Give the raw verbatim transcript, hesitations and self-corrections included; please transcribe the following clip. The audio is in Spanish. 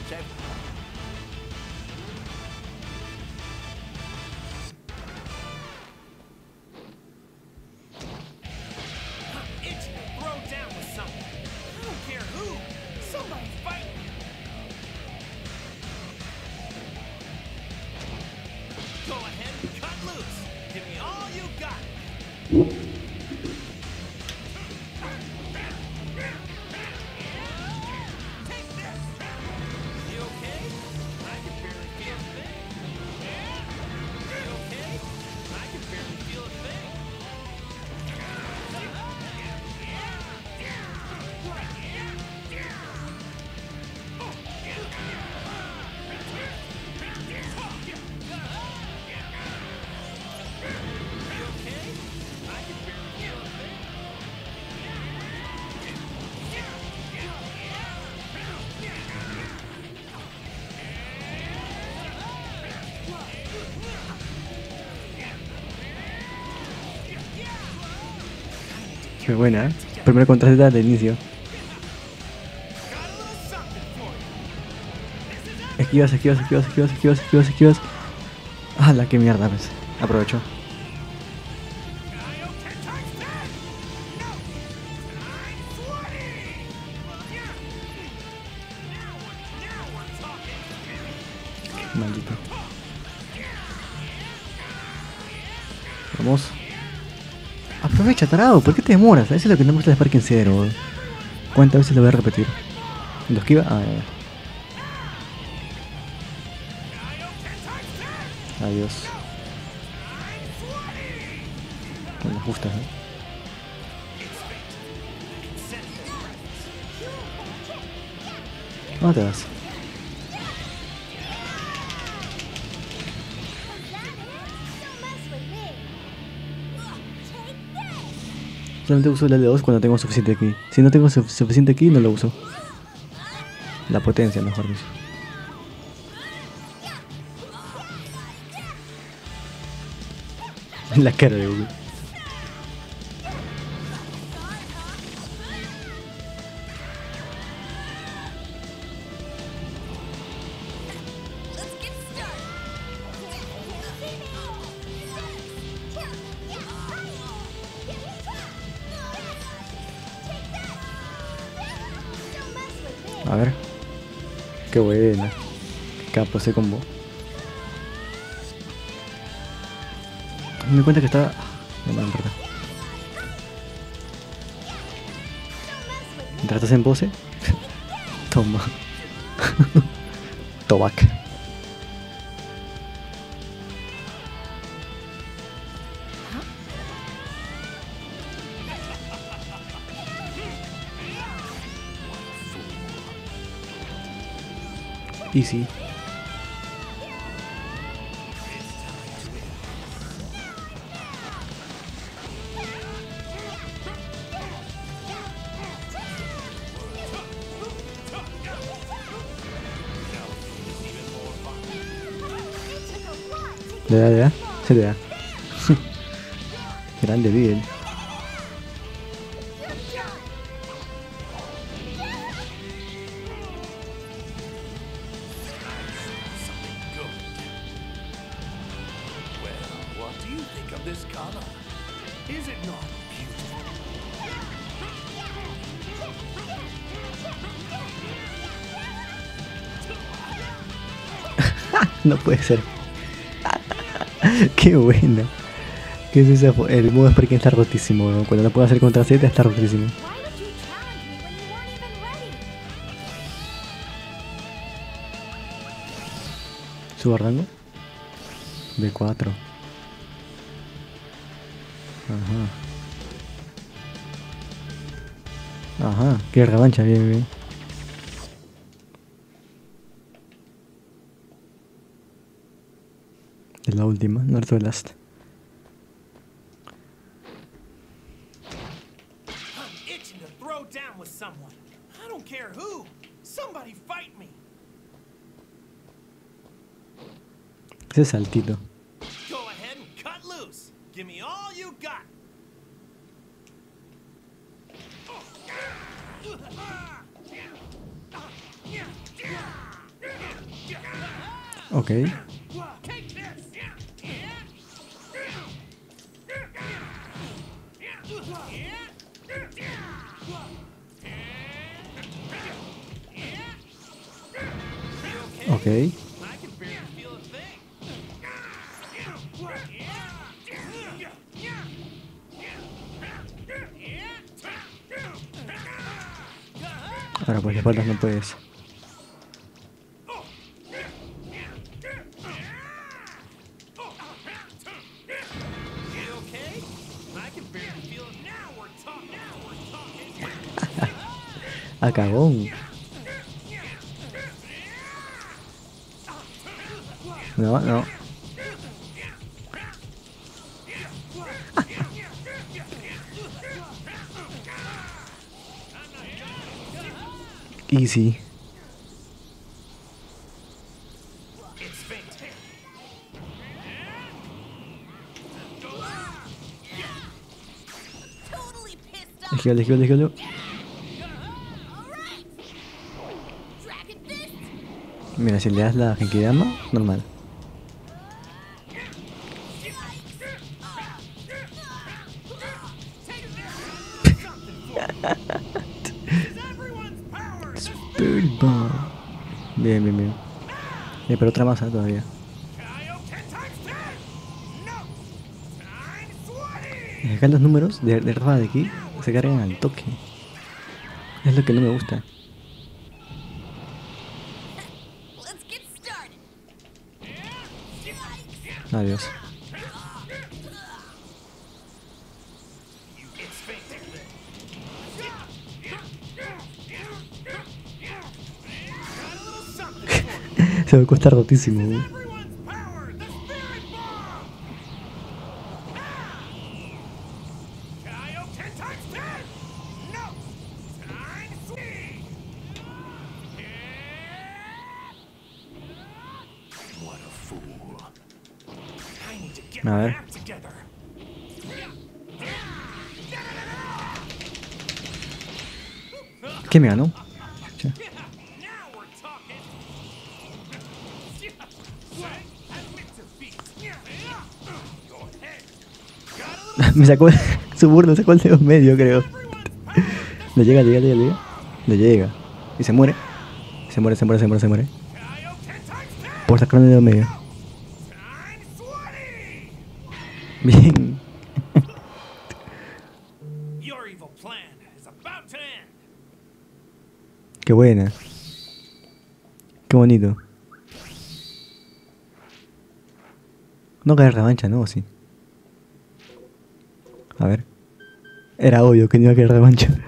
Qué buena, ¿eh? Primero contra Z de inicio. Esquivas, esquivas, esquivas, esquivas, esquivas, esquivas, esquivas. Ah, la que mierda, pues. Aprovecho. Maldito. Vamos. Aprovecha, tarado, ¿por qué te demoras? Eso es lo que no me gusta de Sparking Zero. ¿Cuántas veces lo voy a repetir? ¿Lo esquiva? Ah, ya, ya. Adiós. Con las justas, ¿eh? ¿Dónde te vas? Solamente uso el L dos cuando tengo suficiente ki. Si no tengo su suficiente ki, no lo uso. La potencia, mejor dicho. La cara de Google. A ver. Qué buena. Capo ese combo. Me di cuenta que estaba... No me importa. ¿Entraste en pose? Toma. Tobac. Easy. Le da, le da, se le da. Grande bien. No puede ser. Qué buena. ¿Qué es eso? El modo Sparking está rotísimo, ¿no? Cuando lo puedo hacer contra Z está rotísimo. ¿Subo rango? B cuatro. Ajá. Ajá, qué revancha, bien, bien. Es la última, North the Last. Ese saltito. Ok. Ok. Ahora pues de espaldas no puedes. Ah, cagón. No, no. Easy. Déjalo, déjalo, déjalo. Mira, si le das la Genkidama, normal. Spirit Bomb. Bien, bien, bien. Eh, pero otra más ¿eh? Todavía. Y acá los números de, de Rafa de aquí se cargan al toque. Es lo que no me gusta. Adiós. Se me cuesta rotísimo. A ver. ¿Qué me ganó? Che. Me sacó su burro, sacó el dedo medio, creo. Le llega, le llega, le llega, le llega. Le llega. Y se muere. Se muere, se muere, se muere, se muere. Por sacar el dedo medio. Bien. Qué buena. Qué bonito. No caer revancha, ¿no? ¿O sí? A ver. Era obvio que no iba a caer revancha.